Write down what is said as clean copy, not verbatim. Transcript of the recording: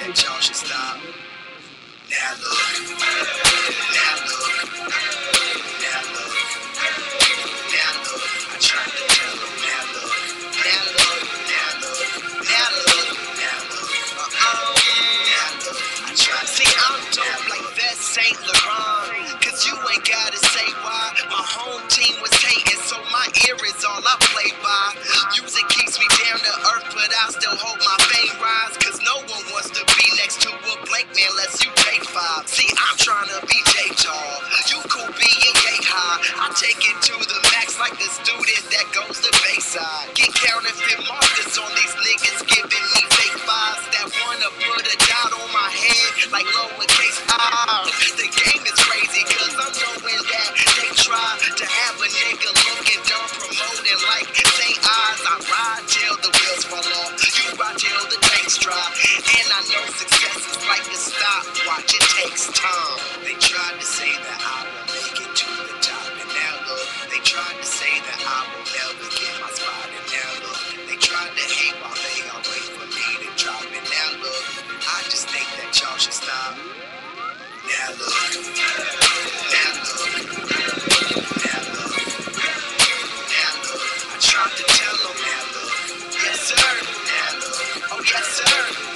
that y'all should stop. Now look, now look, now look, now look. I tried to tell them, now look, now look, now look, now look, now look, now look. I tried to see, I'm dope like that Saint Laurent, cause you ain't gotta say why. My home team was hating, so my ear is all I play by. Music keeps me down to earth, but I still hope my fame rise, cause no one wants to be next to a blank man unless you take five. See, I'm trying to be J-Jaw, you cool being yay high. I take it to the max like a student that goes to Bayside. Get counterfeit markers on these niggas giving me fake vibes that wanna put a dot on my head like lowercase I. The game is crazy cause I'm knowing that they try to have a nigga looking dumb, promoting like St. Eyes. I ride till the wheels fall off, you ride till the tanks dry. And I know success is like a stopwatch, it takes time. They tried to say that I will make it to the top, and now look. They tried to say that I will never get my spot, and now look. They tried to hate while they all wait for me to drop, and now look. I just think that y'all should stop. Now look, now look, now look, now look. I tried to tell them, now look. Yes sir, now look. Oh yes sir.